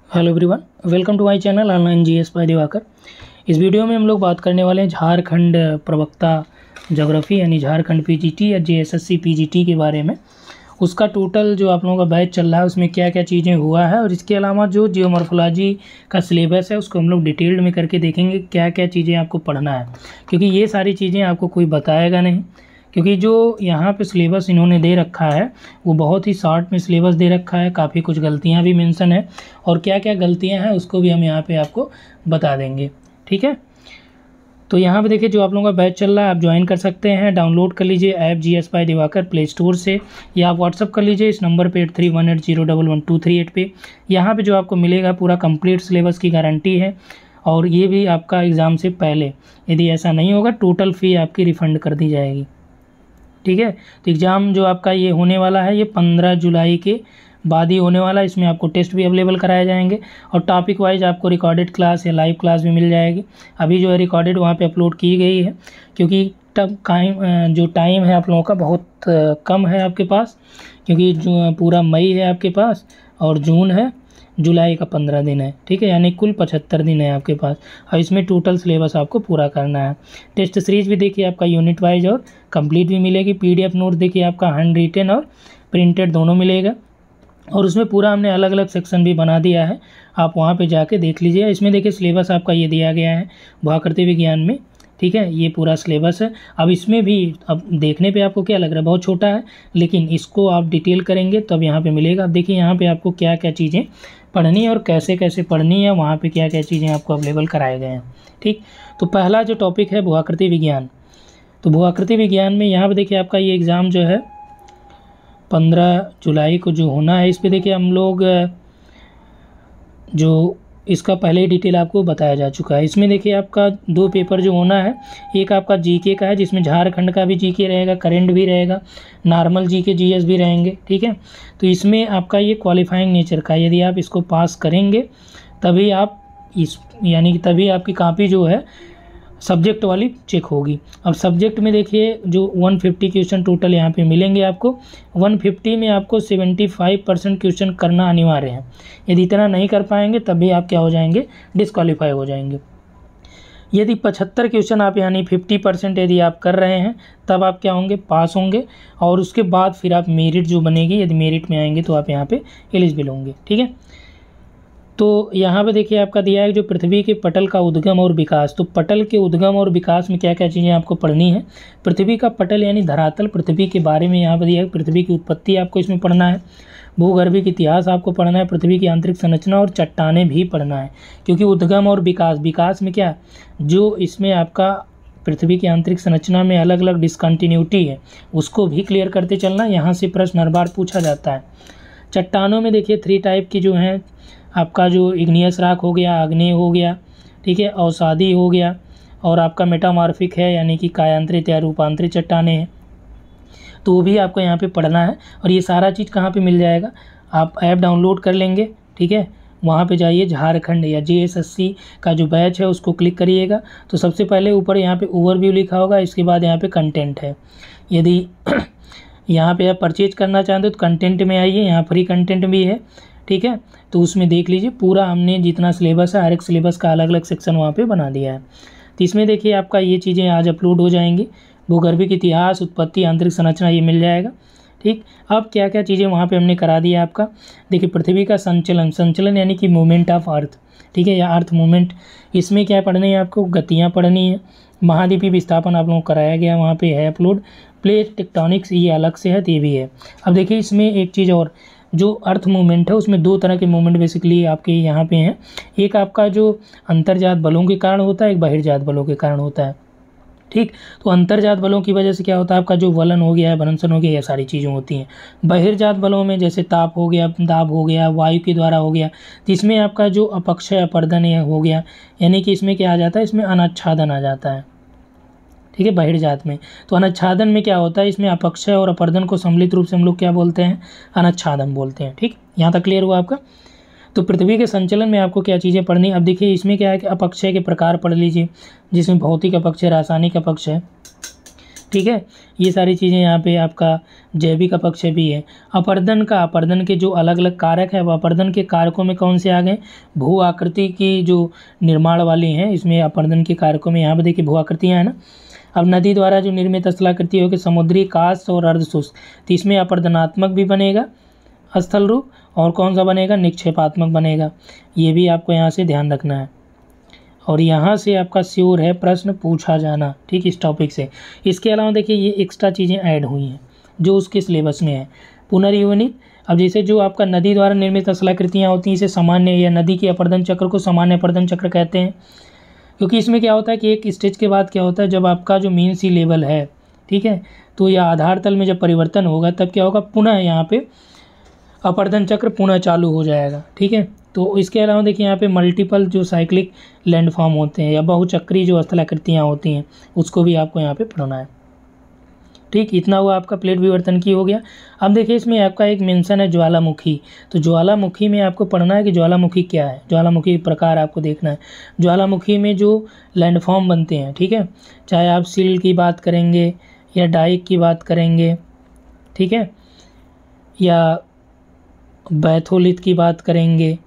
Hello everyone, welcome to my channel online GS by Diwakar. इस वीडियो में हम लोग बात करने वाले हैं झारखंड प्रवक्ता ज्योग्राफी यानी झारखंड पीजीटी या जेएसएससी पीजीटी के बारे में। उसका टोटल जो आप लोगों का बैच चल रहा है उसमें क्या क्या चीज़ें हुआ है और इसके अलावा जो जियोमॉर्फोलॉजी का सिलेबस है उसको हम लोग डिटेल्ड में करके देखेंगे क्या क्या चीज़ें आपको पढ़ना है, क्योंकि ये सारी चीज़ें आपको कोई बताएगा नहीं। क्योंकि जो यहाँ पे सिलेबस इन्होंने दे रखा है वो बहुत ही शॉर्ट में सिलेबस दे रखा है, काफ़ी कुछ गलतियाँ भी मेंशन है और क्या क्या गलतियाँ हैं उसको भी हम यहाँ पे आपको बता देंगे। ठीक है, तो यहाँ पे देखिए जो आप लोगों का बैच चल रहा है आप ज्वाइन कर सकते हैं। डाउनलोड कर लीजिए app GS by Diwakar play store से या आप व्हाट्सअप कर लीजिए इस नंबर पे 8318011238 पे। यहाँ पे जो आपको मिलेगा पूरा कंप्लीट सिलेबस की गारंटी है और ये भी आपका एग्ज़ाम से पहले, यदि ऐसा नहीं होगा टोटल फ़ी आपकी रिफ़ंड कर दी जाएगी। ठीक है, तो एग्ज़ाम जो आपका ये होने वाला है ये 15 जुलाई के बाद ही होने वाला है। इसमें आपको टेस्ट भी अवेलेबल कराए जाएंगे और टॉपिक वाइज आपको रिकॉर्डेड क्लास या लाइव क्लास भी मिल जाएगी। अभी जो है रिकॉर्डेड वहाँ पे अपलोड की गई है, क्योंकि तब जो टाइम है आप लोगों का बहुत कम है आपके पास, क्योंकि जो पूरा मई है आपके पास और जून है, जुलाई का 15 दिन है। ठीक है, यानी कुल 75 दिन है आपके पास और इसमें टोटल सिलेबस आपको पूरा करना है। टेस्ट सीरीज भी देखिए आपका यूनिट वाइज और कंप्लीट भी मिलेगी। पीडीएफ नोट देखिए आपका हैंड रिटन और प्रिंटेड दोनों मिलेगा और उसमें पूरा हमने अलग अलग सेक्शन भी बना दिया है, आप वहाँ पे जाके देख लीजिए। इसमें देखिए सिलेबस आपका ये दिया गया है भूआकृति विज्ञान में। ठीक है, ये पूरा सिलेबस है। अब इसमें भी अब देखने पे आपको क्या लग रहा है बहुत छोटा है, लेकिन इसको आप डिटेल करेंगे तब यहाँ पे मिलेगा। अब देखिए यहाँ पे आपको क्या क्या चीज़ें पढ़नी है और कैसे कैसे पढ़नी है, वहाँ पे क्या क्या चीज़ें आपको अवेलेबल कराए गए हैं। ठीक, तो पहला जो टॉपिक है भूआकृति विज्ञान। तो भूआकृति विज्ञान में यहाँ पे देखिए आपका ये एग्ज़ाम जो है 15 जुलाई को जो होना है, इस पर देखिए हम लोग जो इसका पहले ही डिटेल आपको बताया जा चुका है। इसमें देखिए आपका 2 पेपर जो होना है, एक आपका जीके का है जिसमें झारखंड का भी जीके रहेगा, करंट भी रहेगा, नॉर्मल जीके जीएस भी रहेंगे। ठीक है, तो इसमें आपका ये क्वालिफाइंग नेचर का, यदि आप इसको पास करेंगे तभी आप यानी कि तभी आपकी कॉपी जो है सब्जेक्ट वाली चेक होगी। अब सब्जेक्ट में देखिए जो 150 क्वेश्चन टोटल यहाँ पे मिलेंगे आपको। 150 में आपको 75% क्वेश्चन करना अनिवार्य है। यदि इतना नहीं कर पाएंगे तभी आप क्या हो जाएंगे, डिस्क्वालीफाई हो जाएंगे। यदि 75 क्वेश्चन आप यानी 50% यदि आप कर रहे हैं तब आप क्या होंगे, पास होंगे और उसके बाद फिर आप मेरिट जो बनेगी, यदि मेरिट में आएंगे तो आप यहाँ पे एलिजिबल होंगे। ठीक है, तो यहाँ पे देखिए आपका दिया है जो पृथ्वी के पटल का उद्गम और विकास। तो पटल के उद्गम और विकास में क्या क्या चीज़ें आपको पढ़नी है। पृथ्वी का पटल यानी धरातल, पृथ्वी के बारे में यहाँ पर दिया है। पृथ्वी की उत्पत्ति आपको इसमें पढ़ना है, भूगर्भिक इतिहास आपको पढ़ना है, पृथ्वी की आंतरिक संरचना और चट्टानें भी पढ़ना है। क्योंकि उद्गम और विकास, विकास में क्या जो इसमें आपका पृथ्वी की आंतरिक संरचना में अलग अलग डिसकंटिन्यूटी है उसको भी क्लियर करते चलना, यहाँ से प्रश्न हर बार पूछा जाता है। चट्टानों में देखिए 3 टाइप की जो हैं, आपका जो इग्नियस रॉक हो गया, आग्नेय हो गया, ठीक है, अवसादी हो गया और आपका मेटामॉर्फिक है यानी कि कायांतरित या रूपांतरित चट्टानें हैं, तो वो भी आपको यहाँ पे पढ़ना है। और ये सारा चीज़ कहाँ पे मिल जाएगा, आप ऐप डाउनलोड कर लेंगे। ठीक है, वहाँ पे जाइए, झारखंड या जेएसएससी का जो बैच है उसको क्लिक करिएगा। तो सबसे पहले ऊपर यहाँ पे ओवरव्यू लिखा होगा, इसके बाद यहाँ पे कंटेंट है। यदि यहाँ पे आप परचेज करना चाहते हो तो कंटेंट में आइए, यहाँ फ्री कंटेंट भी है। ठीक है, तो उसमें देख लीजिए पूरा हमने जितना सिलेबस है हर एक सिलेबस का अलग अलग सेक्शन वहाँ पे बना दिया है। तो इसमें देखिए आपका ये चीज़ें आज अपलोड हो जाएंगी। भूगर्भिक इतिहास, उत्पत्ति, आंतरिक संरचना ये मिल जाएगा। ठीक, अब क्या क्या चीज़ें वहाँ पे हमने करा दिया आपका। देखिए पृथ्वी का संचलन, संचलन यानी कि मूवमेंट ऑफ अर्थ, ठीक है, या अर्थ मूवमेंट, इसमें क्या पढ़नी है आपको, गतियाँ पढ़नी है। महाद्वीपीय विस्थापन आप लोगों को कराया गया, वहाँ पे है अपलोड। प्लेट टेक्टोनिक्स ये अलग से है, तो ये भी है। अब देखिए इसमें एक चीज़ और, जो अर्थ मूवमेंट है उसमें 2 तरह के मूवमेंट बेसिकली आपके यहाँ पे हैं। एक आपका जो अंतर्जात बलों के कारण होता है, एक बहिर्जात बलों के कारण होता है। ठीक, तो अंतर्जात बलों की वजह से क्या होता है, आपका जो वलन हो गया है, भ्रंशन हो गया, ये सारी चीज़ें होती हैं। बहिर्जात बलों में जैसे ताप हो गया, दाब हो गया, वायु के द्वारा हो गया, जिसमें आपका जो अपक्षय अपर्दन हो गया, यानी कि इसमें क्या आ जाता है, इसमें अनाच्छादन आ जाता है। ठीक है, बहिर्जात में। तो अनाच्छादन में क्या होता है, इसमें अपक्षय और अपर्दन को सम्मिलित रूप से हम लोग क्या बोलते हैं, अनाच्छादन बोलते हैं। ठीक, यहाँ तक क्लियर हुआ आपका। तो पृथ्वी के संचलन में आपको क्या चीज़ें पढ़नी। अब देखिए इसमें क्या है कि अपक्षय के प्रकार पढ़ लीजिए, जिसमें भौतिक अपक्षय, रासायनिक अपक्षय, ठीक है। ये सारी चीज़ें यहाँ पे आपका जैविक अपक्षय भी है। अपरदन के जो अलग अलग कारक है, वो अपरदन के कारकों में कौन से आ गए, भू आकृति की जो निर्माण वाली हैं, इसमें अपरदन के कारकों में यहाँ पे देखिए भू आकृतियाँ हैं ना। अब नदी द्वारा जो निर्मित स्थलाकृति होगी समुद्री काष्ठ और अर्धशुष्क, तो इसमें अपरदनात्मक भी बनेगा स्थल रूप, और कौन सा बनेगा, निक्षेपात्मक बनेगा। ये भी आपको यहाँ से ध्यान रखना है, और यहाँ से आपका श्योर है प्रश्न पूछा जाना, ठीक, इस टॉपिक से। इसके अलावा देखिए ये एक्स्ट्रा चीज़ें ऐड हुई हैं जो उसके सिलेबस में है। पुनर्युवनित, अब जैसे जो आपका नदी द्वारा निर्मित स्थलाकृतियाँ होती हैं, इसे सामान्य या नदी के अपरदन चक्र को सामान्य अपरदन चक्र कहते हैं, क्योंकि इसमें क्या होता है कि एक स्टेज के बाद क्या होता है, जब आपका जो मीन सी लेवल है, ठीक है, तो यह आधार तल में जब परिवर्तन होगा तब क्या होगा, पुनः यहाँ पे अपरदन चक्र पुनः चालू हो जाएगा, ठीक है। तो इसके अलावा देखिए यहाँ पे मल्टीपल जो साइक्लिक लैंडफॉर्म होते हैं या बहुचक्री जो स्थलाकृतियाँ होती हैं, उसको भी आपको यहाँ पे पढ़ना है, ठीक। इतना हुआ आपका प्लेट विवर्तन की हो गया। अब देखिए इसमें आपका एक मेंशन है ज्वालामुखी, तो ज्वालामुखी में आपको पढ़ना है कि ज्वालामुखी क्या है, ज्वालामुखी प्रकार आपको देखना है। ज्वालामुखी में जो लैंडफॉर्म बनते हैं, ठीक है, चाहे आप सिल की बात करेंगे या डाइक की बात करेंगे, ठीक है, या बैथोलिथ की बात करेंगे,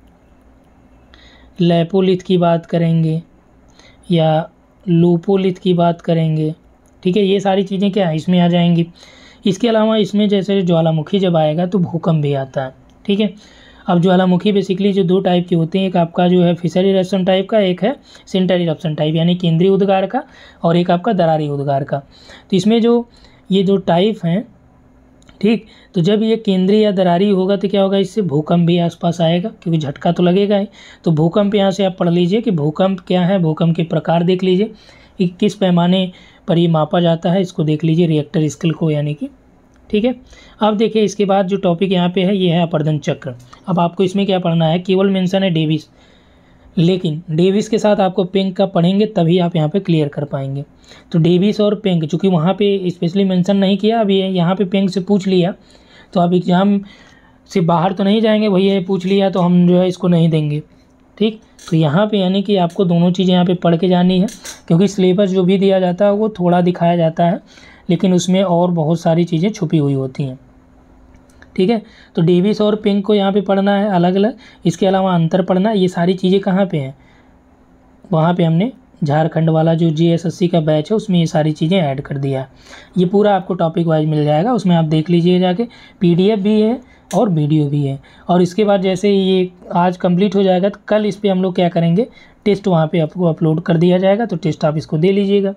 लेपोलिथ की बात करेंगे, या लूपोलिथ की बात करेंगे, ठीक है, ये सारी चीज़ें क्या है इसमें आ जाएंगी। इसके अलावा इसमें जैसे ज्वालामुखी जब आएगा तो भूकंप भी आता है, ठीक है। अब ज्वालामुखी बेसिकली जो दो टाइप की होती हैं, एक आपका जो है फिशर इरप्शन टाइप का, एक है सेंटर इरप्शन टाइप यानी केंद्रीय उद्गार का, और एक आपका दरारी उद्गार का। तो इसमें जो ये दो टाइप हैं, ठीक, तो जब ये केंद्रीय या दरारी होगा तो क्या होगा, इससे भूकंप भी आसपास आएगा, क्योंकि झटका तो लगेगा ही। तो भूकंप यहाँ से आप पढ़ लीजिए कि भूकंप क्या है, भूकंप के प्रकार देख लीजिए, किस पैमाने पर ये मापा जाता है, इसको देख लीजिए रिएक्टर स्केल को यानी कि, ठीक है। अब देखिए इसके बाद जो टॉपिक यहाँ पे है ये है अपरदन चक्र। अब आपको इसमें क्या पढ़ना है, केवल मेंशन है डेविस, लेकिन डेविस के साथ आपको पेंक का पढ़ेंगे तभी आप यहाँ पे क्लियर कर पाएंगे। तो डेविस और पेंक चूँकि वहाँ पे स्पेशली मेंशन नहीं किया, अभी यहाँ पे पेंक से पूछ लिया तो आप एग्ज़ाम से बाहर तो नहीं जाएंगे, भैया ये पूछ लिया तो हम जो है इसको नहीं देंगे, ठीक। तो यहाँ पे यानी कि आपको दोनों चीज़ें यहाँ पे पढ़ के जानी है, क्योंकि सिलेबस जो भी दिया जाता है वो थोड़ा दिखाया जाता है, लेकिन उसमें और बहुत सारी चीज़ें छुपी हुई होती हैं, ठीक है। तो डेविस और पेंक को यहाँ पे पढ़ना है अलग अलग, इसके अलावा अंतर पढ़ना है। ये सारी चीज़ें कहाँ पे हैं, वहाँ पे हमने झारखंड वाला जो GSSC का बैच है उसमें ये सारी चीज़ें ऐड कर दिया है। ये पूरा आपको टॉपिक वाइज मिल जाएगा, उसमें आप देख लीजिए जाके, PDF भी है और वीडियो भी है। और इसके बाद जैसे ये आज कंप्लीट हो जाएगा तो कल इस पर हम लोग क्या करेंगे, टेस्ट वहाँ पे आपको अपलोड कर दिया जाएगा, तो टेस्ट आप इसको दे लीजिएगा।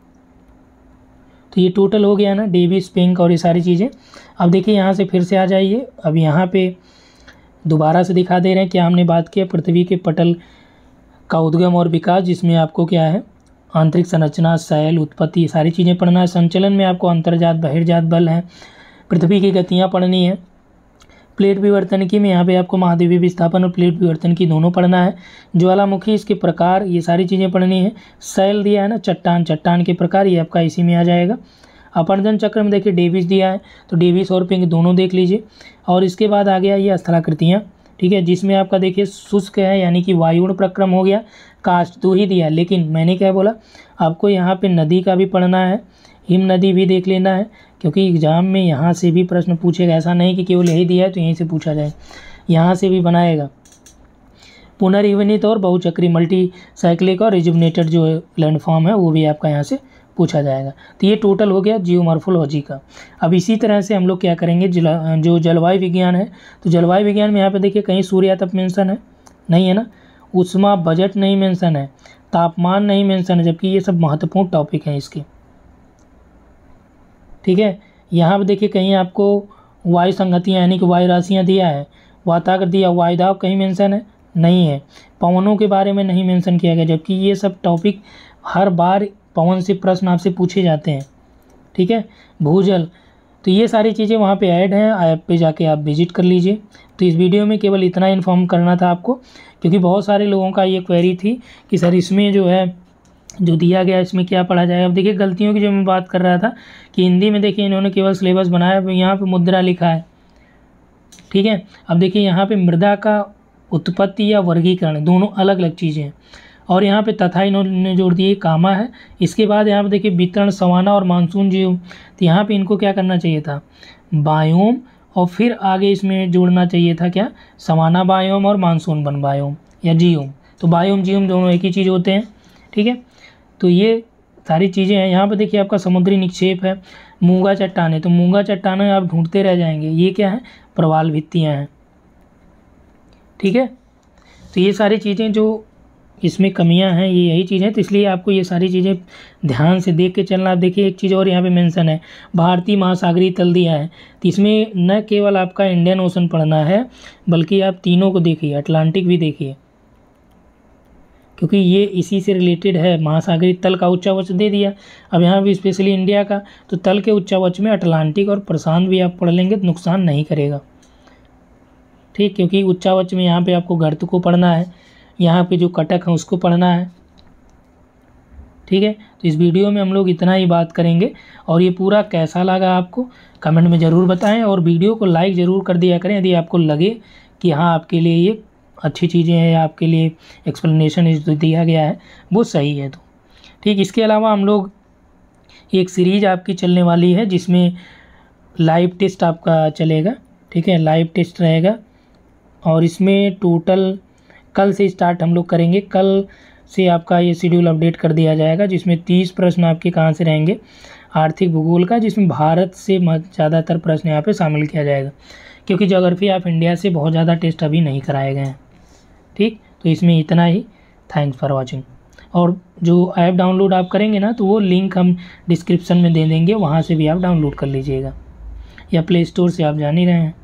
तो ये टोटल हो गया ना, डेविस, पेंक और ये सारी चीज़ें। अब देखिए यहाँ से फिर से आ जाइए, अब यहाँ पे दोबारा से दिखा दे रहे हैं क्या हमने बात किया, पृथ्वी के पटल का उद्गम और विकास, जिसमें आपको क्या है आंतरिक संरचना, शैल, उत्पत्ति, ये सारी चीज़ें पढ़ना है। संचलन में आपको अंतर्जात बहिर्जात बल है, पृथ्वी की गतियाँ पढ़नी है। प्लेट विवर्तनिकी में यहाँ पे आपको महाद्वीपीय विस्थापन और प्लेट विवर्तनिकी दोनों पढ़ना है। ज्वालामुखी, इसके प्रकार, ये सारी चीज़ें पढ़नी है। शैल दिया है ना, चट्टान के प्रकार, ये आपका इसी में आ जाएगा। अपरदन चक्र में देखिए डेविस दिया है, तो डेविस और पेंक दोनों देख लीजिए। और इसके बाद आ गया ये स्थलाकृतियाँ, ठीक है, जिसमें आपका देखिए शुष्क है यानी कि वायुगुण प्रक्रम हो गया, काष्ठ 2 ही दिया, लेकिन मैंने क्या बोला आपको यहाँ पे नदी का भी पढ़ना है, हिम नदी भी देख लेना है, क्योंकि एग्जाम में यहाँ से भी प्रश्न पूछेगा, ऐसा नहीं कि केवल यही दिया है तो यहीं से पूछा जाए, यहाँ से भी बनाएगा। पुनर्युवनित और बहुचक्री मल्टी साइक्लिक और रिजुवनेटेड जो लैंडफॉर्म है वो भी आपका यहाँ से पूछा जाएगा। तो ये टोटल हो गया जियोमॉर्फोलॉजी का। अब इसी तरह से हम लोग क्या करेंगे, जो जलवायु विज्ञान है, तो जलवायु विज्ञान में यहाँ पे देखिए कहीं सूर्यातप मेंशन है नहीं है ना, उष्मा बजट नहीं मेंशन है, तापमान नहीं मेंशन है, जबकि ये सब महत्वपूर्ण टॉपिक हैं इसके, ठीक है। यहाँ पर देखिए कहीं आपको वायु संगतियाँ यानी कि वायु राशियाँ दिया है, वातावरण दिया, वायुदाब कहीं मेंशन है नहीं है, पवनों के बारे में नहीं मेंशन किया गया, जबकि ये सब टॉपिक हर बार पवन से प्रश्न आपसे पूछे जाते हैं, ठीक है। भूजल, तो ये सारी चीज़ें वहाँ पे ऐड हैं, ऐप पे जाके आप विजिट कर लीजिए। तो इस वीडियो में केवल इतना इन्फॉर्म करना था आपको, क्योंकि बहुत सारे लोगों का ये क्वेरी थी कि सर इसमें जो है जो दिया गया इसमें क्या पढ़ा जाए। अब देखिए गलतियों की जो मैं बात कर रहा था कि हिंदी में देखिए इन्होंने केवल सिलेबस बनाया, यहाँ पर मुद्रा लिखा है, ठीक है। अब देखिए यहाँ पर मृदा का उत्पत्ति या वर्गीकरण दोनों अलग अलग चीज़ें हैं। और यहाँ पे तथा इन्होंने जोड़ दिए, कामा है। इसके बाद यहाँ पे देखिए वितरण, सवाना और मानसून जियोम, तो यहाँ पे इनको क्या करना चाहिए था, बायोम, और फिर आगे इसमें जोड़ना चाहिए था क्या, सवाना बायोम और मानसून वन बायोम या जियोम। तो बायोम जियोम दोनों एक ही चीज़ होते हैं, ठीक है। तो ये सारी चीज़ें हैं। यहाँ पे देखिए आपका समुद्री निक्षेप है, मूंगा चट्टानें, तो मूंगा चट्टानें आप ढूंढते रह जाएंगे, ये क्या है, प्रवाल भित्तियाँ हैं, ठीक है। तो ये सारी चीज़ें जो इसमें कमियां हैं ये यही चीज़ें, तो इसलिए आपको ये सारी चीज़ें ध्यान से देख के चलना। आप देखिए एक चीज़ और यहाँ पे मेंशन है, भारतीय महासागरीय तल दिया है, तो इसमें न केवल आपका इंडियन ओशन पढ़ना है बल्कि आप तीनों को देखिए, अटलांटिक भी देखिए, क्योंकि ये इसी से रिलेटेड है। महासागरीय तल का उच्चावच दे दिया, अब यहाँ भी स्पेशली इंडिया का, तो तल के उच्चावच में अटलांटिक और प्रशांत भी आप पढ़ लेंगे तो नुकसान नहीं करेगा, ठीक, क्योंकि उच्चावच में यहाँ पे आपको गर्त को पढ़ना है, यहाँ पे जो कटक है उसको पढ़ना है, ठीक है। तो इस वीडियो में हम लोग इतना ही बात करेंगे, और ये पूरा कैसा लगा आपको कमेंट में ज़रूर बताएं, और वीडियो को लाइक ज़रूर कर दिया करें यदि आपको लगे कि हाँ आपके लिए ये अच्छी चीज़ें हैं, आपके लिए एक्सप्लेनेशन जो दिया गया है वो सही है, तो ठीक। इसके अलावा हम लोग एक सीरीज़ आपकी चलने वाली है जिसमें लाइव टेस्ट आपका चलेगा, ठीक है, लाइव टेस्ट रहेगा, और इसमें टोटल कल से स्टार्ट हम लोग करेंगे। कल से आपका ये शेड्यूल अपडेट कर दिया जाएगा, जिसमें 30 प्रश्न आपके कहाँ से रहेंगे, आर्थिक भूगोल का, जिसमें भारत से ज़्यादातर प्रश्न यहाँ पे शामिल किया जाएगा, क्योंकि ज्योग्राफी ऑफ इंडिया से बहुत ज़्यादा टेस्ट अभी नहीं कराए गए हैं, ठीक। तो इसमें इतना ही, थैंक्स फॉर वॉचिंग। और जो ऐप डाउनलोड आप करेंगे ना, तो वो लिंक हम डिस्क्रिप्शन में दे देंगे, वहाँ से भी आप डाउनलोड कर लीजिएगा, या प्ले स्टोर से आप जान ही रहे हैं।